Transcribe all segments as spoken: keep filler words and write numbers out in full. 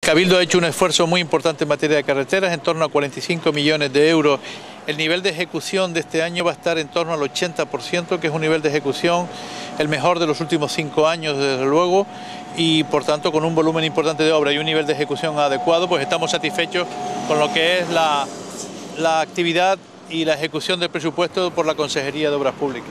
Cabildo ha hecho un esfuerzo muy importante en materia de carreteras, en torno a cuarenta y cinco millones de euros. El nivel de ejecución de este año va a estar en torno al ochenta por ciento, que es un nivel de ejecución el mejor de los últimos cinco años, desde luego, y por tanto con un volumen importante de obra y un nivel de ejecución adecuado, pues estamos satisfechos con lo que es la, la actividad y la ejecución del presupuesto por la Consejería de Obras Públicas.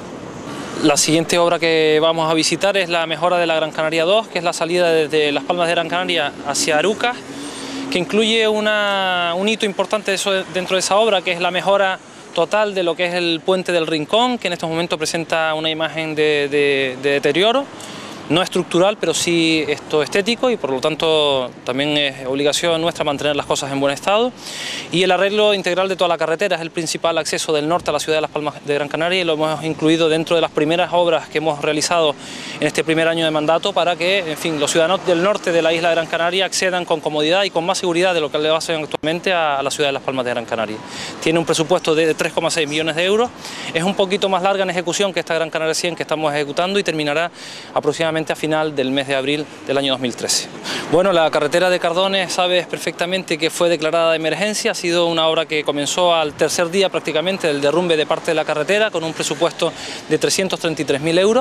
La siguiente obra que vamos a visitar es la mejora de la Gran Canaria dos, que es la salida desde Las Palmas de Gran Canaria hacia Arucas, que incluye una, un hito importante dentro de esa obra, que es la mejora total de lo que es el puente del Rincón, que en estos momentos presenta una imagen de, de, de deterioro, no estructural, pero sí esto estético, y por lo tanto también es obligación nuestra mantener las cosas en buen estado. Y el arreglo integral de toda la carretera es el principal acceso del norte a la ciudad de Las Palmas de Gran Canaria, y lo hemos incluido dentro de las primeras obras que hemos realizado en este primer año de mandato, para que, en fin, los ciudadanos del norte de la isla de Gran Canaria accedan con comodidad y con más seguridad de lo que le hacen actualmente a, a la ciudad de Las Palmas de Gran Canaria. Tiene un presupuesto de tres coma seis millones de euros, es un poquito más larga en ejecución que esta Gran Canaria cien que estamos ejecutando, y terminará aproximadamente a final del mes de abril del año dos mil trece. Bueno, la carretera de Cardones, sabes perfectamente que fue declarada de emergencia. Ha sido una obra que comenzó al tercer día prácticamente del derrumbe de parte de la carretera, con un presupuesto de trescientos treinta y tres mil euros,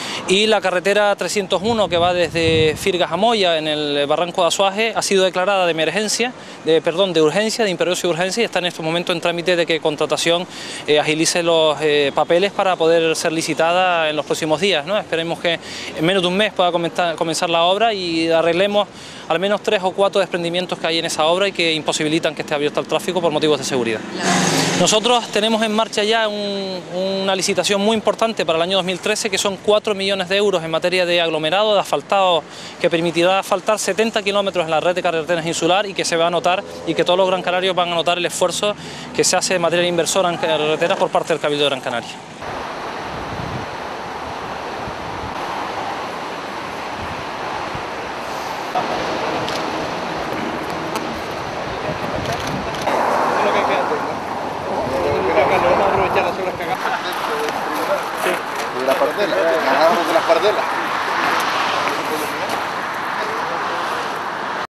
y la carretera trescientos uno, que va desde Firgas a Moya en el barranco de Azuaje, ha sido declarada de emergencia, de, perdón, de urgencia, de imperiosa urgencia, y está en este momento en trámite de que Contratación eh, agilice los eh, papeles para poder ser licitada en los próximos días, ¿no? Esperemos que en menos de un mes pueda comenzar, comenzar la obra y arreglemos al menos tres o cuatro desprendimientos que hay en esa obra y que imposibilitan que esté abierto al tráfico por motivos de seguridad. Nosotros tenemos en marcha ya un, una licitación muy importante para el año dos mil trece, que son cuatro millones de euros en materia de aglomerado, de asfaltado, que permitirá asfaltar setenta kilómetros en la red de carreteras insular, y que se va a notar, y que todos los gran canarios van a notar el esfuerzo que se hace en materia inversora en carreteras por parte del Cabildo de Gran Canaria. De la pardela, ganamos de las pardelas.